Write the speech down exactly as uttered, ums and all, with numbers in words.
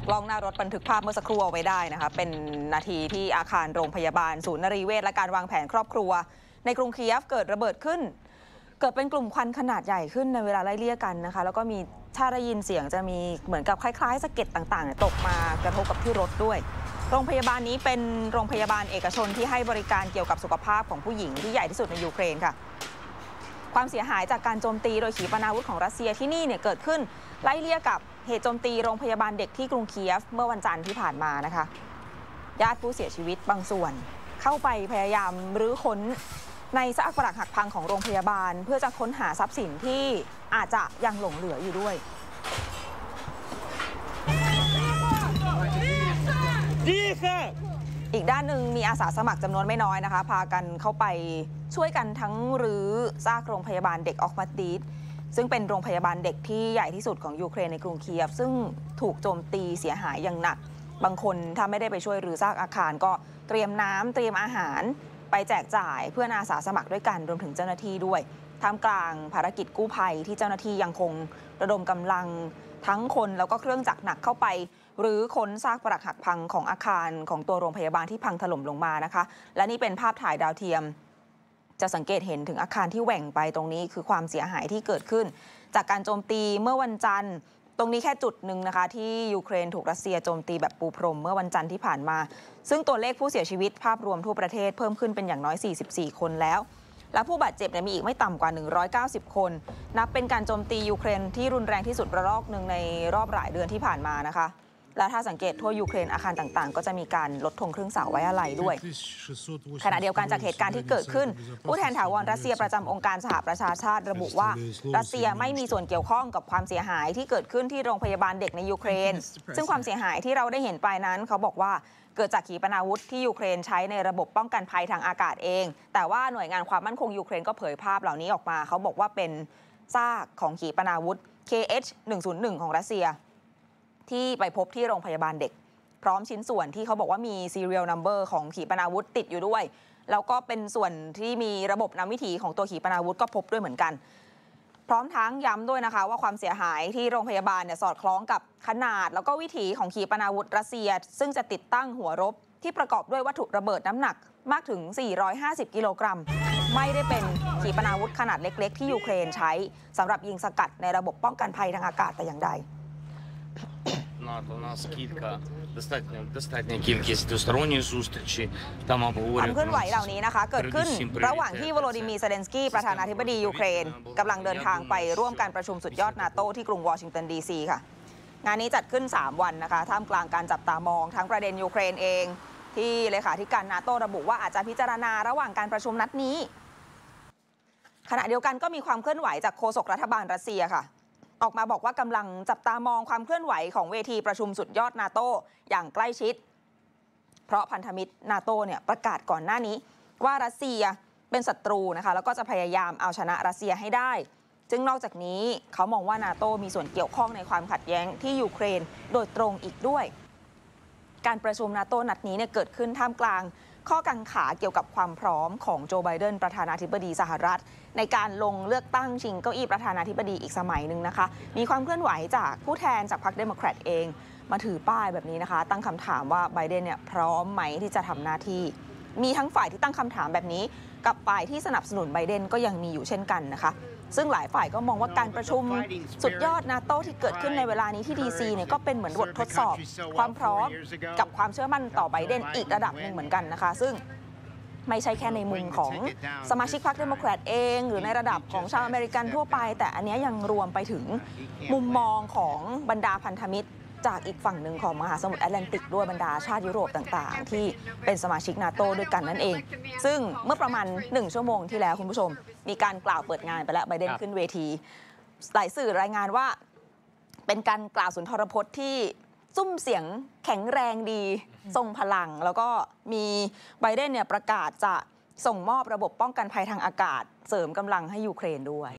กล้องหน้ารถบันทึกภาพเมื่อสักครู่เอาไว้ได้นะคะเป็นนาทีที่อาคารโรงพยาบาลศูนย์นรีเวชและการวางแผนครอบครัวในกรุงคีฟเกิดระเบิดขึ้นเกิดเป็นกลุ่มควันขนาดใหญ่ขึ้นในเวลาไล่เลี่ยกันนะคะแล้วก็มีถ้าได้ยินเสียงจะมีเหมือนกับคล้ายๆสะเก็ดต่างๆตกมากระทบกับที่รถด้วยโรงพยาบาลนี้เป็นโรงพยาบาลเอกชนที่ให้บริการเกี่ยวกับสุขภาพของผู้หญิงที่ใหญ่ที่สุดในยูเครนค่ะความเสียหายจากการโจมตีโดยขีปนาวุธของรัสเซียที่นี่เนี่ยเกิดขึ้นไล่เลี่ยกับเหตุโจมตีโรงพยาบาลเด็กที่กรุงคีฟเมื่อวันจันทร์ที่ผ่านมานะคะญาติผู้เสียชีวิตบางส่วนเข้าไปพยายามรื้อค้นในซากปรักหักพังของโรงพยาบาลเพื่อจะค้นหาทรัพย์สินที่อาจจะยังหลงเหลืออยู่ด้วยอีกด้านหนึ่งมีอาสาสมัครจำนวนไม่น้อยนะคะพากันเข้าไปช่วยกันทั้งรื้อซากโรงพยาบาลเด็กออกมาดีดซึ่งเป็นโรงพยาบาลเด็กที่ใหญ่ที่สุดของยูเครนในกรุงคีฟซึ่งถูกโจมตีเสียหายอย่างหนักบางคนถ้าไม่ได้ไปช่วยรื้อซากอาคารก็เตรียมน้ำเตรียมอาหารไปแจกจ่ายเพื่ออาสาสมัครด้วยกันรวมถึงเจ้าหน้าที่ด้วยท่ามกลางภารกิจกู้ภัยที่เจ้าหน้าที่ยังคงระดมกำลังทั้งคนแล้วก็เครื่องจักรหนักเข้าไปหรือค้นซากปรักหักพังของอาคารของตัวโรงพยาบาลที่พังถล่มลงมานะคะและนี่เป็นภาพถ่ายดาวเทียมจะสังเกตเห็นถึงอาคารที่แหว่งไปตรงนี้คือความเสียหายที่เกิดขึ้นจากการโจมตีเมื่อวันจันทร์ตรงนี้แค่จุดหนึ่งนะคะที่ยูเครนถูกรัสเซียโจมตีแบบปูพรมเมื่อวันจันทร์ที่ผ่านมาซึ่งตัวเลขผู้เสียชีวิตภาพรวมทั่วประเทศเพิ่มขึ้นเป็นอย่างน้อยสี่สิบสี่คนแล้วและผู้บาดเจ็บมีอีกไม่ต่ำกว่าหนึ่งร้อยเก้าสิบคนนับเป็นการโจมตียูเครนที่รุนแรงที่สุดระลอกหนึ่งในรอบหลายเดือนที่ผ่านมานะคะและถ้าสังเกตทั่วยูเครนอาคารต่างๆก็จะมีการลดธงครึ่งเสาไว้อาลัยด้วยขณะเดียวกันจากเหตุการณ์ที่เกิดขึ้นผู้แทนถาวรรัสเซียประจำองค์การสหประชาชาติระบุว่ารัสเซียไม่มีส่วนเกี่ยวข้องกับความเสียหายที่เกิดขึ้นที่โรงพยาบาลเด็กในยูเครนซึ่งความเสียหายที่เราได้เห็นไปนั้นเขาบอกว่าเกิดจากขีปนาวุธที่ยูเครนใช้ในระบบป้องกันภัยทางอากาศเองแต่ว่าหน่วยงานความมั่นคงยูเครนก็เผยภาพเหล่านี้ออกมาเขาบอกว่าเป็นซากของขีปนาวุธ เค เอช หนึ่งศูนย์หนึ่ง ของรัสเซียที่ไปพบที่โรงพยาบาลเด็กพร้อมชิ้นส่วนที่เขาบอกว่ามี serial number ของขีปนาวุธติดอยู่ด้วยแล้วก็เป็นส่วนที่มีระบบนำวิถีของตัวขีปนาวุธก็พบด้วยเหมือนกันพร้อมทั้งย้ำด้วยนะคะว่าความเสียหายที่โรงพยาบาลเนี่ยสอดคล้องกับขนาดแล้วก็วิถีของขีปนาวุธรัสเซียซึ่งจะติดตั้งหัวรบที่ประกอบด้วยวัตถุระเบิดน้ำหนักมากถึงสี่ร้อยห้าสิบกิโลกรัมไม่ได้เป็นขีปนาวุธขนาดเล็กๆที่ยูเครนใช้สำหรับยิงสกัดในระบบป้องกันภัยทางอากาศแต่อย่างใดความเคลื่อนไหวเหล่านี้นะคะเกิดขึ้นระหว่างที่วโลดิมีร์ เซเลนสกี้ประธานาธิบดียูเครนกำลังเดินทางไปร่วมการประชุมสุดยอดนาโต้ที่กรุงวอชิงตันดีซีค่ะงานนี้จัดขึ้นสามวันนะคะท่ามกลางการจับตามองทั้งประเด็นยูเครนเองที่เลขาธิการนาโต้ระบุว่าอาจจะพิจารณาระหว่างการประชุมนัดนี้ขณะเดียวกันก็มีความเคลื่อนไหวจากโฆษกรัฐบาลรัสเซียค่ะออกมาบอกว่ากำลังจับตามองความเคลื่อนไหวของเวทีประชุมสุดยอดนาโต้อย่างใกล้ชิดเพราะพันธมิตรนาโต้เนี่ยประกาศก่อนหน้านี้ว่ารัสเซียเป็นศัตรูนะคะแล้วก็จะพยายามเอาชนะรัสเซียให้ได้ซึ่งนอกจากนี้เขามองว่านาโต้มีส่วนเกี่ยวข้องในความขัดแย้งที่ยูเครนโดยตรงอีกด้วยการประชุมนาโต้นัดนี้เนี่ยเกิดขึ้นท่ามกลางข้อกังขาเกี่ยวกับความพร้อมของโจไบเดนประธานาธิบดีสหรัฐในการลงเลือกตั้งชิงเก้าอี้ประธานาธิบดีอีกสมัยหนึ่งนะคะมีความเคลื่อนไหวจากผู้แทนจากพรรคเดโมแครตเองมาถือป้ายแบบนี้นะคะตั้งคำถามว่าไบเดนเนี่ยพร้อมไหมที่จะทำหน้าที่มีทั้งฝ่ายที่ตั้งคำถามแบบนี้กับฝ่ายที่สนับสนุนไบเดนก็ยังมีอยู่เช่นกันนะคะซึ่งหลายฝ่ายก็มองว่าการประชุมสุดยอดนาโต้ที่เกิดขึ้นในเวลานี้ที่ดีซีเนี่ยก็เป็นเหมือนบททดสอบความพร้อมกับความเชื่อมั่นต่อไบเดนอีกระดับหนึ่งเหมือนกันนะคะซึ่งไม่ใช่แค่ในมุมของสมาชิกพรรคเดโมแครตเองหรือในระดับของชาวอเมริกันทั่วไปแต่อันนี้ยังรวมไปถึงมุมมองของบรรดาพันธมิตรจากอีกฝั่งหนึ่งของมหาสมุทรแอตแลนติกด้วยบรรดาชาติยุโรปต่างๆที่เป็นสมาชิกนาโต้ด้วยกันนั่นเองซึ่งเมื่อประมาณหนึ่งชั่วโมงที่แล้วคุณผู้ชมมีการกล่าวเปิดงานไปแล้วไบเดนขึ้นเวทีหลายสื่อรายงานว่าเป็นการกล่าวสุนทรพจน์ที่ซุ้มเสียงแข็งแรงดีทรงพลังแล้วก็มีไบเดนเนี่ยประกาศจะส่งมอบระบบป้องกันภัยทางอากาศเสริมกำลังให้ยูเครนด้วย